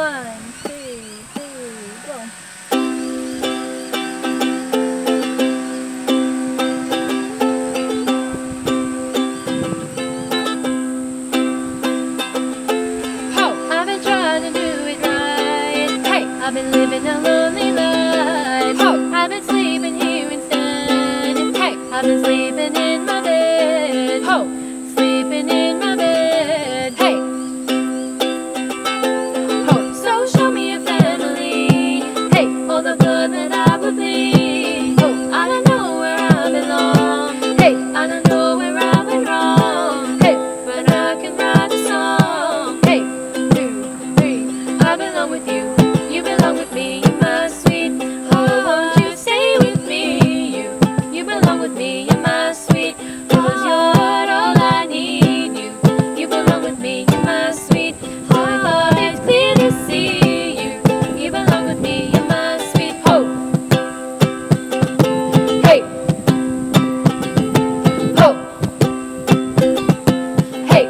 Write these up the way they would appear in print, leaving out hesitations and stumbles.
1, 2, 3, go. I've been trying to do it right. Hey, I've been living a lonely life. I've been sleeping here instead. Hey, I've been sleeping in my bed. Sleeping in my bed. Hey. So show me a family. Hey, all the blood that I would bleed. I don't know where I belong. Hey, I don't know where I went wrong. Hey, but I can write a song. Hey, 2, 3, I belong with you. You belong with me. You're my sweet. Won't you stay with me? You belong with me. You're my sweet. 'Cause you're all I need. You belong with me. You're my sweet. It's clear to see you. You belong with me. You're my sweet. Hey. Hey.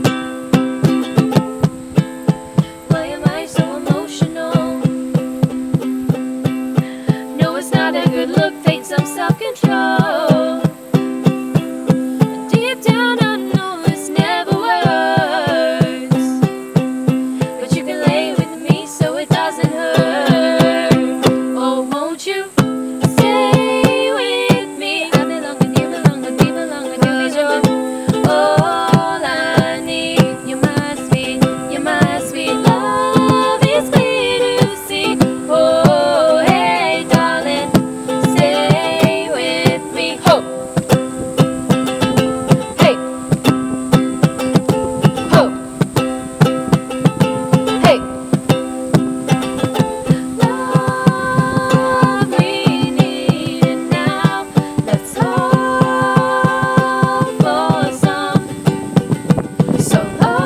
Why am I so emotional? No, it's not a good look. Take some self-control. Deep down I know this never works, but you can lay with me so it doesn't hurt. Oh, won't you stay with me? I belong with you, belong with me, belong with you. 'Cause you're all I need. You're my sweet, you're my sweet. Love is clear to see. Oh, hey, darling, stay with me. Hey. Hey. Love, we need it now. Let's hope for some. So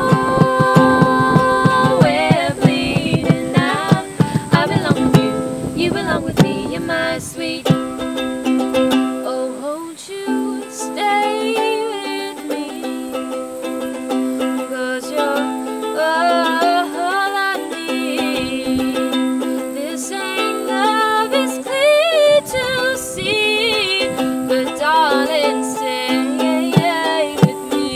long, we're bleeding now. I belong with you. You belong with me. You're my sweet. Oh, won't you stay with me? 'Cause you're all I need. This ain't love, it's clear to see. But darling, stay with me.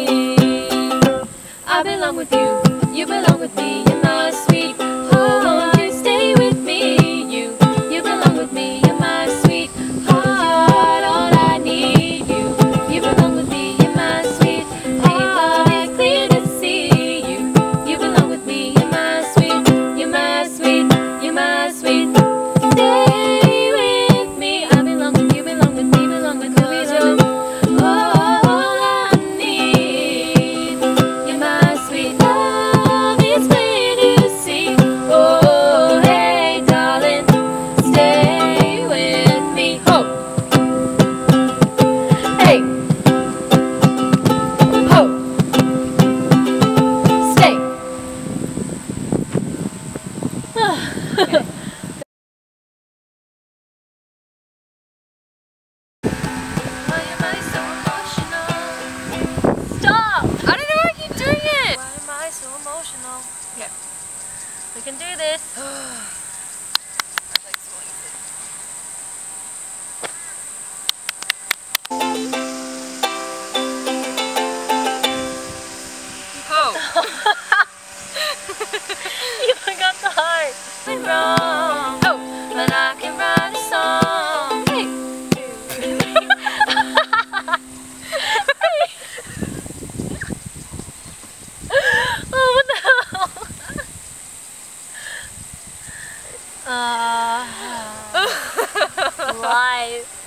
I belong with you, you belong with me. You're my sweet. Oh, won't you stay with me? You belong with me. You're my sweet heart, all I need. You belong with me. You're my sweet heart. It's clear to see you. You belong with me. You're my sweet. You're my sweet. You're my sweet. Stay with me. I belong with you. Belong with me. Belong with you. 'Cause you're all I need. You're my sweet. Love is clear to see. Oh, hey, darling, stay with me. Hey. Stay. Why am I so emotional? Stop! I don't know why I keep doing it! Why am I so emotional? Okay. We can do this. You forgot the heart. I'm wrong. But I can write a song. Hey. Oh, what the hell? Live.